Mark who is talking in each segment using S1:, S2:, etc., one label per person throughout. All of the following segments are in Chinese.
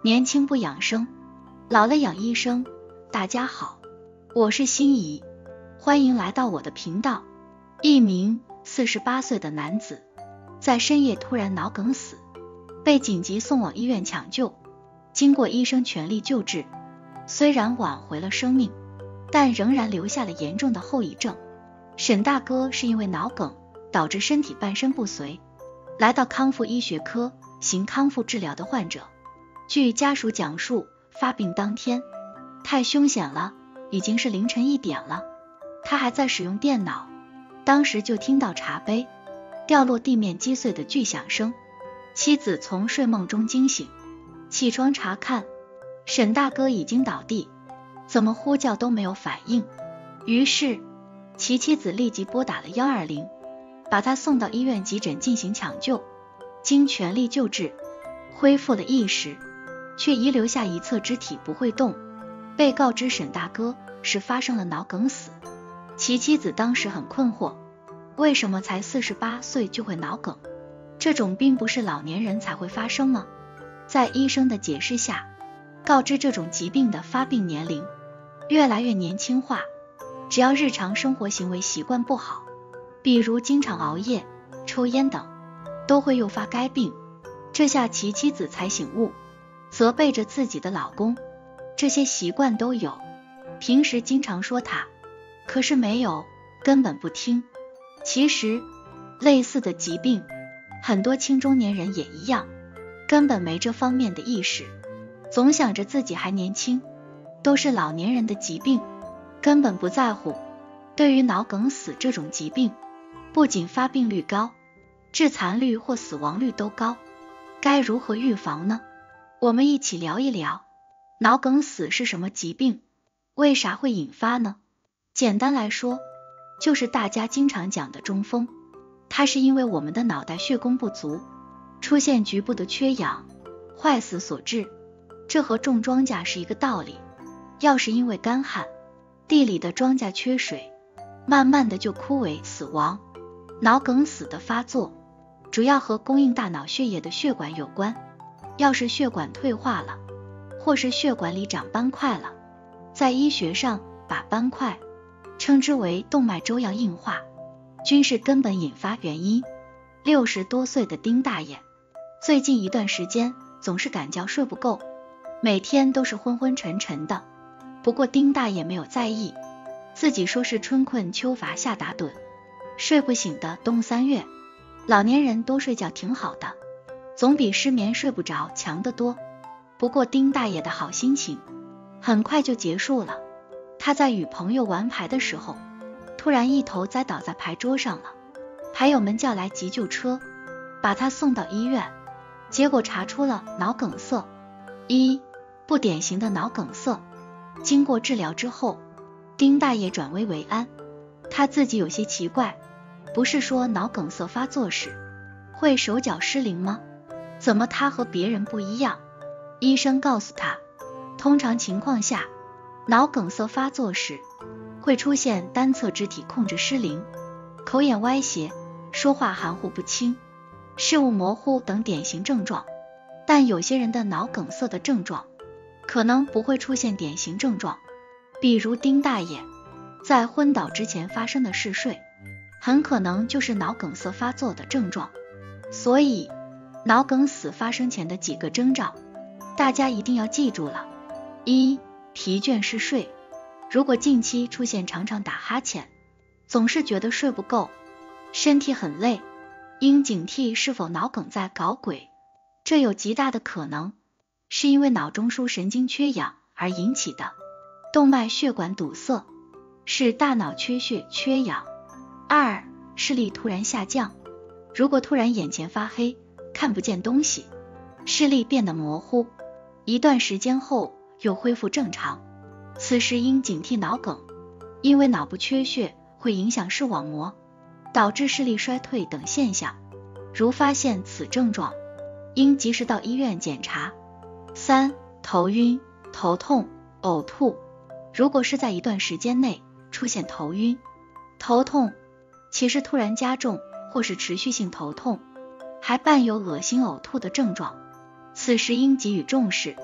S1: 年轻不养生，老了养医生。大家好，我是心怡，欢迎来到我的频道。一名48岁的男子在深夜突然脑梗死，被紧急送往医院抢救，经过医生全力救治，虽然挽回了生命，但仍然留下了严重的后遗症。沈大哥是因为脑梗导致身体半身不遂，来到康复医学科行康复治疗的患者。据家属讲述，发病当天太凶险了，已经是凌晨1点了，他还在使用电脑，当时就听到茶杯掉落地面击碎的巨响声。妻子从睡梦中惊醒，起床查看，沈大哥已经倒地，怎么呼叫都没有反应。于是其妻子立即拨打了120，把他送到医院急诊进行抢救，经全力救治，恢复了意识，却遗留下一侧肢体不会动。被告知沈大哥是发生了脑梗死，其妻子当时很困惑，为什么才48岁就会脑梗？这种病不是老年人才会发生吗？在医生的解释下，告知这种疾病的发病年龄越来越年轻化，只要日常生活行为习惯不好，比如经常熬夜、抽烟等，都会诱发该病。这下其妻子才醒悟，责备着自己的老公，这些习惯都有，平时经常说他，可是没有，根本不听。其实类似的疾病很多青中年人也一样，根本没这方面的意识，总想着自己还年轻，都是老年人的疾病，根本不在乎。对于脑梗死这种疾病，不仅发病率高，致残率或死亡率都高，该如何预防呢？我们一起聊一聊，脑梗死是什么疾病，为啥会引发呢？简单来说，就是大家经常讲的中风，它是因为我们的脑袋血供不足，出现局部的缺氧、坏死所致。这和种庄稼是一个道理，要是因为干旱，地里的庄稼缺水，慢慢的就枯萎死亡。脑梗死的发作主要和供应大脑血液的血管有关，要是血管退化了，或是血管里长斑块了，在医学上把斑块称之为动脉粥样硬化，均是根本引发原因。60多岁的丁大爷最近一段时间总是感觉睡不够，每天都是昏昏沉沉的。不过丁大爷没有在意，自己说是春困秋乏夏打盹，睡不醒的冬3月。老年人多睡觉挺好的，总比失眠睡不着强得多。不过丁大爷的好心情很快就结束了，他在与朋友玩牌的时候，突然一头栽倒在牌桌上了，牌友们叫来急救车，把他送到医院，结果查出了脑梗塞。不典型的脑梗塞。经过治疗之后，丁大爷转危为安，他自己有些奇怪，不是说脑梗塞发作时会手脚失灵吗？怎么他和别人不一样？医生告诉他，通常情况下，脑梗塞发作时会出现单侧肢体控制失灵、口眼歪斜、说话含糊不清、事物模糊等典型症状，但有些人的脑梗塞的症状可能不会出现典型症状，比如丁大爷在昏倒之前发生的嗜睡，很可能就是脑梗塞发作的症状。所以脑梗死发生前的几个征兆大家一定要记住了。疲倦嗜睡，如果近期出现常常打哈欠，总是觉得睡不够，身体很累，应警惕是否脑梗在搞鬼，这有极大的可能是因为脑中枢神经缺氧而引起的。动脉血管堵塞是大脑缺血缺氧。视力突然下降，如果突然眼前发黑，看不见东西，视力变得模糊，一段时间后又恢复正常，此时应警惕脑梗，因为脑部缺血会影响视网膜，导致视力衰退等现象。如发现此症状，应及时到医院检查。头晕、头痛、呕吐，如果是在一段时间内出现头晕、头痛，其实突然加重或是持续性头痛，还伴有恶心呕吐的症状，此时应给予重视，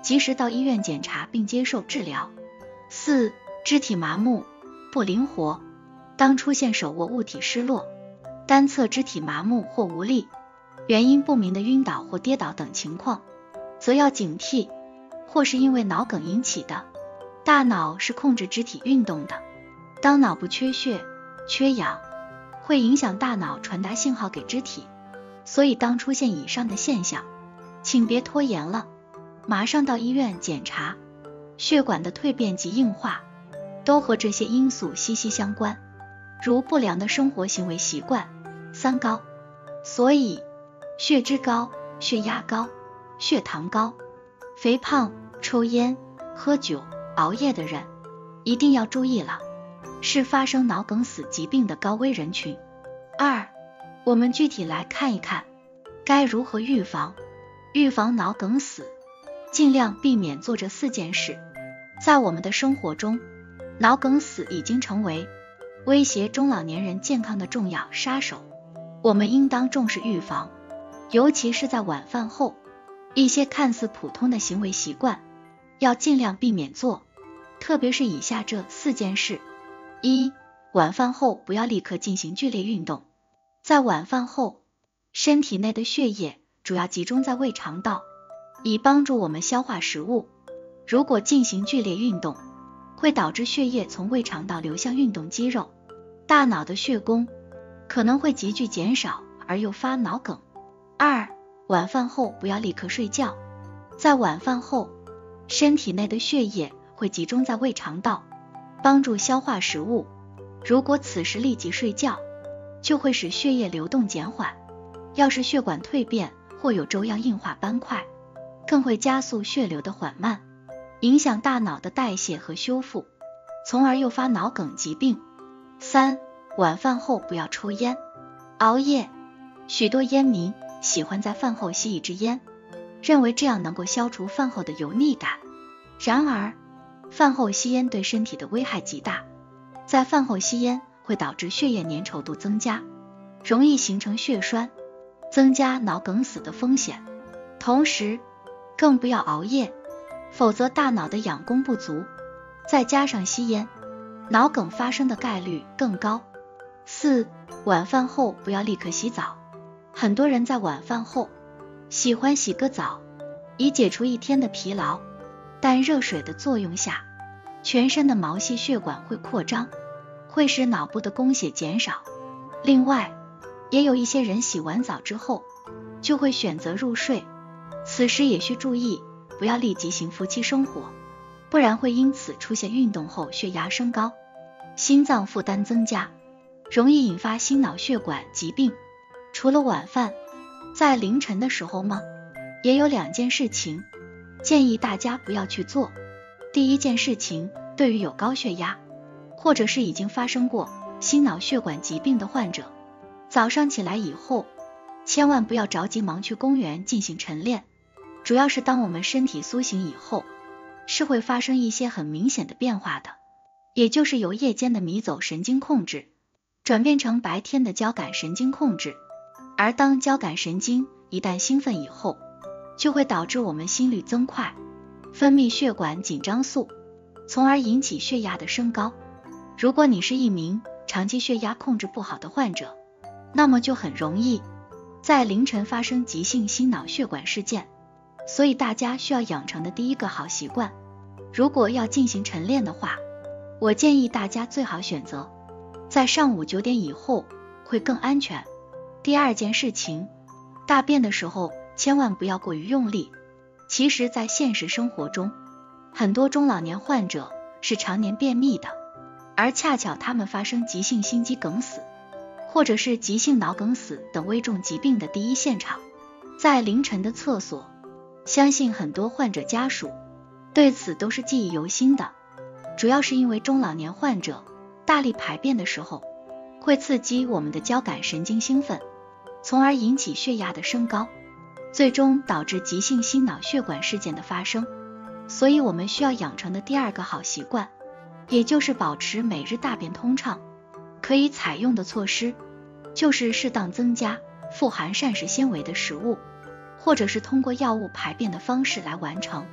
S1: 及时到医院检查并接受治疗。4. 肢体麻木、不灵活。当出现手握物体失落、单侧肢体麻木或无力、原因不明的晕倒或跌倒等情况，则要警惕，或是因为脑梗引起的。大脑是控制肢体运动的，当脑部缺血、缺氧，会影响大脑传达信号给肢体，所以当出现以上的现象，请别拖延了，马上到医院检查。血管的蜕变及硬化都和这些因素息息相关，如不良的生活行为习惯、三高。所以血脂高、血压高、血糖高、肥胖、抽烟、喝酒、熬夜的人一定要注意了，是发生脑梗死疾病的高危人群。2. 我们具体来看一看该如何预防。预防脑梗死，尽量避免做这4件事。在我们的生活中，脑梗死已经成为威胁中老年人健康的重要杀手，我们应当重视预防，尤其是在晚饭后，一些看似普通的行为习惯要尽量避免做，特别是以下这4件事。1. 晚饭后不要立刻进行剧烈运动。在晚饭后，身体内的血液主要集中在胃肠道，以帮助我们消化食物。如果进行剧烈运动，会导致血液从胃肠道流向运动肌肉，大脑的血供可能会急剧减少，而诱发脑梗。2. 晚饭后不要立刻睡觉。在晚饭后，身体内的血液会集中在胃肠道，帮助消化食物。如果此时立即睡觉，就会使血液流动减缓，要是血管蜕变或有粥样硬化斑块，更会加速血流的缓慢，影响大脑的代谢和修复，从而诱发脑梗疾病。3. 晚饭后不要抽烟、熬夜。许多烟民喜欢在饭后吸一支烟，认为这样能够消除饭后的油腻感。然而，饭后吸烟对身体的危害极大，在饭后吸烟会导致血液粘稠度增加，容易形成血栓，增加脑梗死的风险。同时，更不要熬夜，否则大脑的氧供不足，再加上吸烟，脑梗发生的概率更高。4. 晚饭后不要立刻洗澡。很多人在晚饭后喜欢洗个澡，以解除一天的疲劳，但热水的作用下，全身的毛细血管会扩张，会使脑部的供血减少。另外，也有一些人洗完澡之后就会选择入睡，此时也需注意，不要立即行夫妻生活，不然会因此出现运动后血压升高、心脏负担增加，容易引发心脑血管疾病。除了晚饭，在凌晨的时候吗？也有2件事情建议大家不要去做。第一件事情，对于有高血压或者是已经发生过心脑血管疾病的患者，早上起来以后千万不要着急忙去公园进行晨练，主要是当我们身体苏醒以后，是会发生一些很明显的变化的，也就是由夜间的迷走神经控制转变成白天的交感神经控制，而当交感神经一旦兴奋以后，就会导致我们心率增快，分泌血管紧张素，从而引起血压的升高。如果你是一名长期血压控制不好的患者，那么就很容易在凌晨发生急性心脑血管事件。所以大家需要养成的第一个好习惯，如果要进行晨练的话，我建议大家最好选择在上午9点以后，会更安全。第二件事情，大便的时候千万不要过于用力。其实在现实生活中，很多中老年患者是常年便秘的，而恰巧他们发生急性心肌梗死或者是急性脑梗死等危重疾病的第一现场在凌晨的厕所，相信很多患者家属对此都是记忆犹新的。主要是因为中老年患者大力排便的时候会刺激我们的交感神经兴奋，从而引起血压的升高，最终导致急性心脑血管事件的发生。所以我们需要养成的第二个好习惯，也就是保持每日大便通畅。可以采用的措施就是适当增加富含膳食纤维的食物，或者是通过药物排便的方式来完成。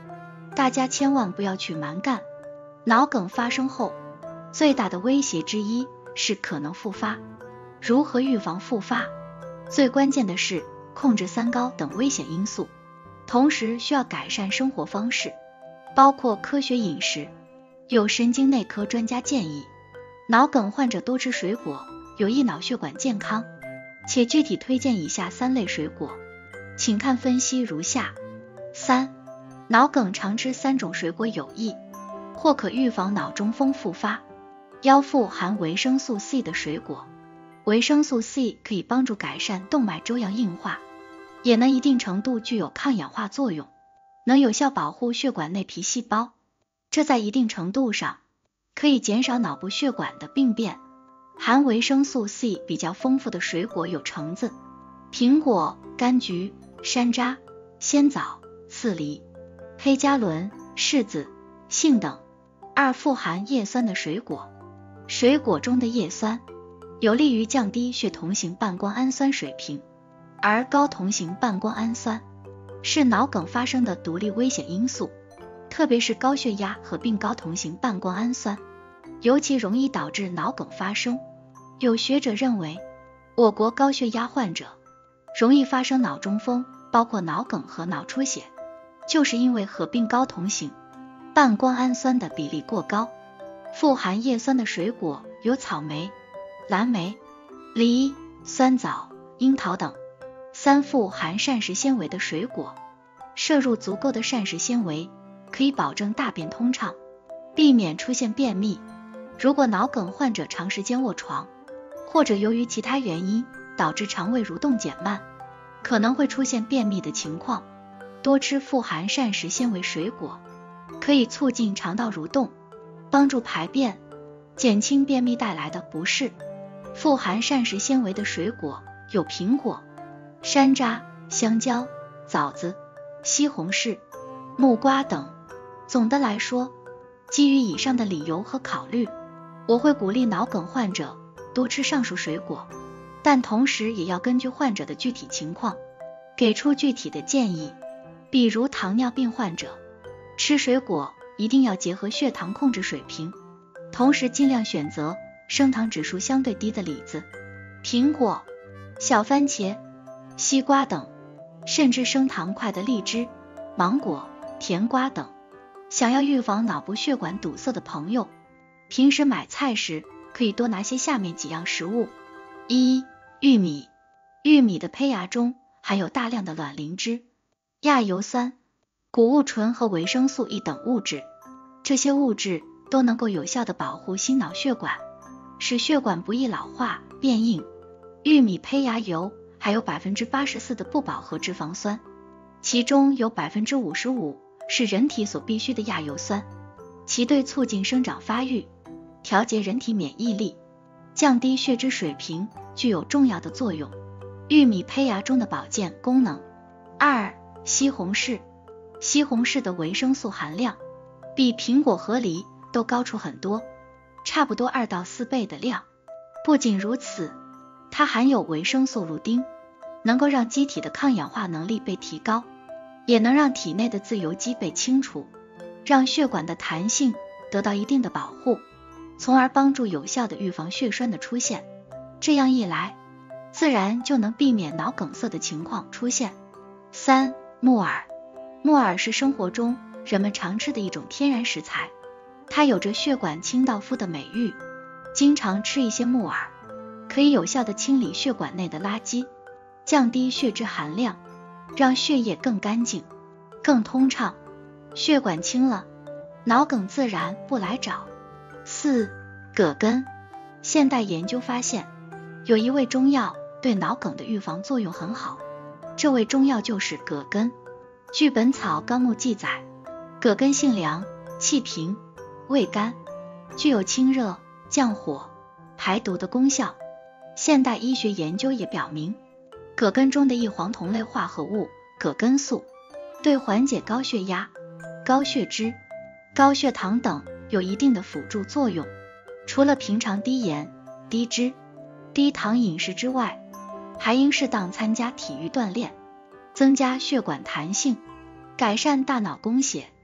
S1: 大家千万不要去蛮干。脑梗发生后，最大的威胁之一是可能复发。如何预防复发？最关键的是控制三高等危险因素，同时需要改善生活方式，包括科学饮食。有神经内科专家建议，脑梗患者多吃水果，有益脑血管健康，且具体推荐以下3类水果，请看分析如下。3. 脑梗常吃3种水果有益，或可预防脑中风复发。富含维生素 C 的水果。维生素 C 可以帮助改善动脉粥样硬化，也能一定程度具有抗氧化作用，能有效保护血管内皮细胞，这在一定程度上可以减少脑部血管的病变。含维生素 C 比较丰富的水果有橙子、苹果、柑橘、山楂、鲜枣、刺梨、黑加仑、柿子、杏等。2. 富含叶酸的水果。水果中的叶酸有利于降低血同型半胱氨酸水平，而高同型半胱氨酸是脑梗发生的独立危险因素，特别是高血压合并高同型半胱氨酸，尤其容易导致脑梗发生。有学者认为，我国高血压患者容易发生脑中风，包括脑梗和脑出血，就是因为合并高同型半胱氨酸的比例过高。富含叶酸的水果有草莓、蓝莓、梨、酸枣、樱桃等。3. 富含膳食纤维的水果。摄入足够的膳食纤维可以保证大便通畅，避免出现便秘。如果脑梗患者长时间卧床，或者由于其他原因导致肠胃蠕动减慢，可能会出现便秘的情况。多吃富含膳食纤维水果，可以促进肠道蠕动，帮助排便，减轻便秘带来的不适。富含膳食纤维的水果有苹果、山楂、香蕉、枣子、西红柿、木瓜等。总的来说，基于以上的理由和考虑，我会鼓励脑梗患者多吃上述水果，但同时也要根据患者的具体情况给出具体的建议。比如糖尿病患者，吃水果一定要结合血糖控制水平，同时尽量选择升糖指数相对低的李子、苹果、小番茄、西瓜等，甚至升糖快的荔枝、芒果、甜瓜等。想要预防脑部血管堵塞的朋友，平时买菜时可以多拿些下面几样食物。1. 玉米。玉米的胚芽中含有大量的卵磷脂、亚油酸、谷物醇和维生素 E 等物质，这些物质都能够有效地保护心脑血管，使血管不易老化变硬。玉米胚芽油还有 84% 的不饱和脂肪酸，其中有 55% 是人体所必需的亚油酸，其对促进生长发育、调节人体免疫力、降低血脂水平具有重要的作用。玉米胚芽中的保健功能。2. 西红柿。西红柿的维生素含量比苹果和梨都高出很多，差不多2到4倍的量。不仅如此，它含有维生素氯丁，能够让机体的抗氧化能力被提高，也能让体内的自由基被清除，让血管的弹性得到一定的保护，从而帮助有效的预防血栓的出现。这样一来，自然就能避免脑梗塞的情况出现。3. 木耳。木耳是生活中人们常吃的一种天然食材，它有着血管清道夫的美誉，经常吃一些木耳，可以有效地清理血管内的垃圾，降低血脂含量，让血液更干净、更通畅。血管清了，脑梗自然不来找。4. 葛根。现代研究发现，有一味中药对脑梗的预防作用很好，这味中药就是葛根。据《本草纲目》记载，葛根性凉、气平、味甘，具有清热、降火、排毒的功效。现代医学研究也表明，葛根中的异黄酮类化合物葛根素对缓解高血压、高血脂、高血糖等有一定的辅助作用。除了平常低盐、低脂、低糖饮食之外，还应适当参加体育锻炼，增加血管弹性，改善大脑供血，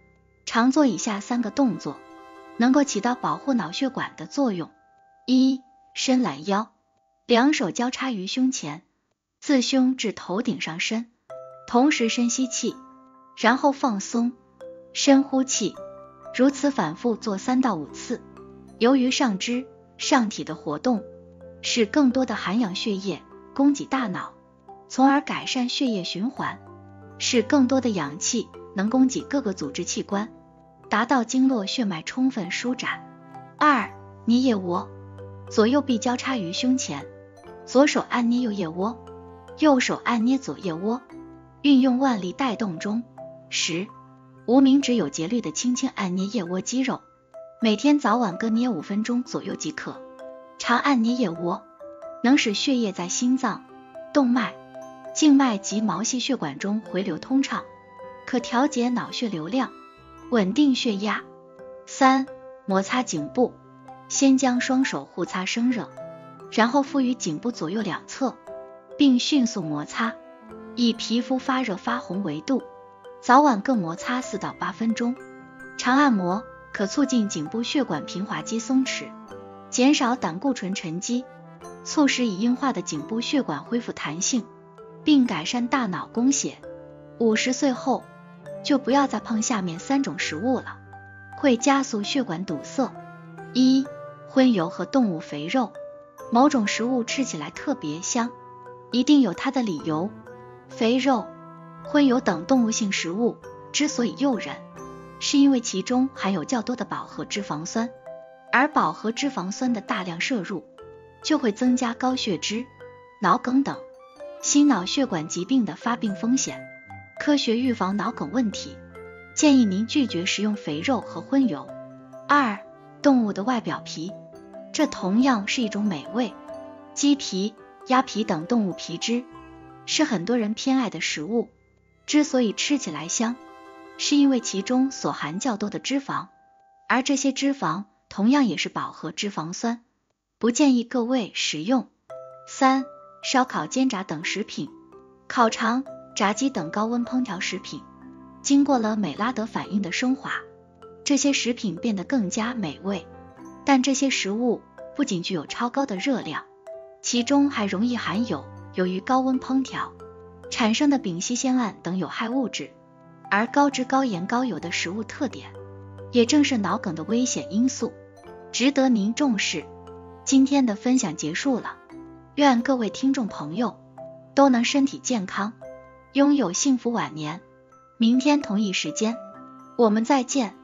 S1: 常做以下3个动作，能够起到保护脑血管的作用。1. 伸懒腰，两手交叉于胸前，自胸至头顶上伸，同时深吸气，然后放松，深呼气，如此反复做3到5次。由于上肢、上体的活动，使更多的含氧血液供给大脑，从而改善血液循环，使更多的氧气能供给各个组织器官，达到经络血脉充分舒展。2. 捏腋窝，左右臂交叉于胸前，左手按捏右腋窝，右手按捏左腋窝，运用腕力带动中10、无名指有节律的轻轻按捏腋窝肌肉，每天早晚各捏5分钟左右即可。常按捏腋窝，能使血液在心脏、动脉、静脉及毛细血管中回流通畅，可调节脑血流量，稳定血压。3. 摩擦颈部，先将双手互擦生热，然后敷于颈部左右两侧，并迅速摩擦，以皮肤发热发红为度，早晚各摩擦4到8分钟。常按摩可促进颈部血管平滑肌松弛，减少胆固醇沉积，促使已硬化的颈部血管恢复弹性，并改善大脑供血。50岁后就不要再碰下面3种食物了，会加速血管堵塞。1. 荤油和动物肥肉，某种食物吃起来特别香，一定有它的理由。肥肉、荤油等动物性食物之所以诱人，是因为其中含有较多的饱和脂肪酸，而饱和脂肪酸的大量摄入就会增加高血脂、脑梗等心脑血管疾病的发病风险。科学预防脑梗问题，建议您拒绝食用肥肉和荤油。2. 动物的外表皮，这同样是一种美味。鸡皮、鸭皮等动物皮脂是很多人偏爱的食物，之所以吃起来香，是因为其中所含较多的脂肪，而这些脂肪同样也是饱和脂肪酸，不建议各位食用。3. 烧烤、煎炸等食品，烤肠、炸鸡等高温烹调食品，经过了美拉德反应的升华，这些食品变得更加美味，但这些食物不仅具有超高的热量，其中还容易含有由于高温烹调产生的丙烯酰胺等有害物质，而高脂、高盐、高油的食物特点，也正是脑梗的危险因素，值得您重视。今天的分享结束了，愿各位听众朋友都能身体健康，拥有幸福晚年。明天同一时间，我们再见。